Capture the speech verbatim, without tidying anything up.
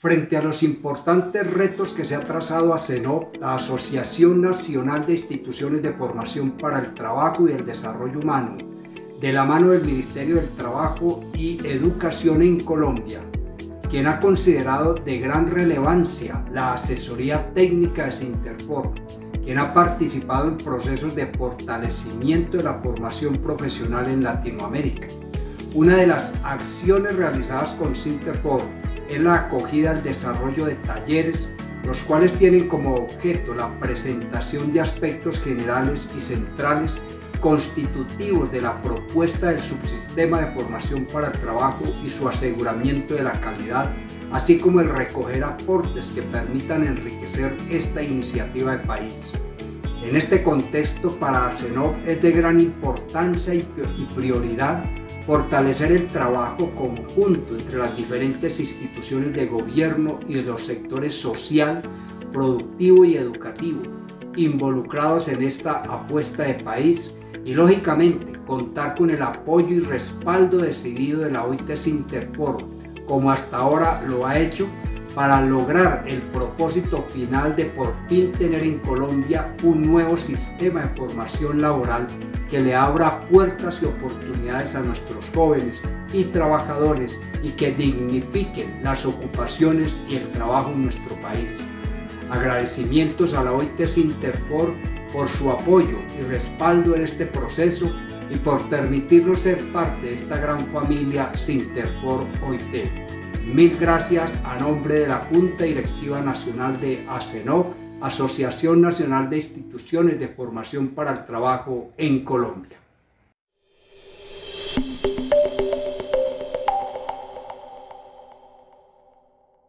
Frente a los importantes retos que se ha trazado ASENOP, la Asociación Nacional de Instituciones de Formación para el Trabajo y el Desarrollo Humano, de la mano del Ministerio del Trabajo y Educación en Colombia, quien ha considerado de gran relevancia la asesoría técnica de Sinterfor, quien ha participado en procesos de fortalecimiento de la formación profesional en Latinoamérica. Una de las acciones realizadas con Sinterfor es la acogida al desarrollo de talleres, los cuales tienen como objeto la presentación de aspectos generales y centrales constitutivos de la propuesta del subsistema de formación para el trabajo y su aseguramiento de la calidad, así como el recoger aportes que permitan enriquecer esta iniciativa de país. En este contexto, para ASENOP es de gran importancia y prioridad fortalecer el trabajo conjunto entre las diferentes instituciones de gobierno y de los sectores social, productivo y educativo involucrados en esta apuesta de país y, lógicamente, contar con el apoyo y respaldo decidido de la O I T Sinterfor, como hasta ahora lo ha hecho, para lograr el propósito final de por fin tener en Colombia un nuevo sistema de formación laboral que le abra puertas y oportunidades a nuestros jóvenes y trabajadores y que dignifiquen las ocupaciones y el trabajo en nuestro país. Agradecimientos a la O I T Sinterfor por su apoyo y respaldo en este proceso y por permitirnos ser parte de esta gran familia Sinterfor O I T. Mil gracias a nombre de la Junta Directiva Nacional de ASENOP, Asociación Nacional de Instituciones de Formación para el Trabajo en Colombia.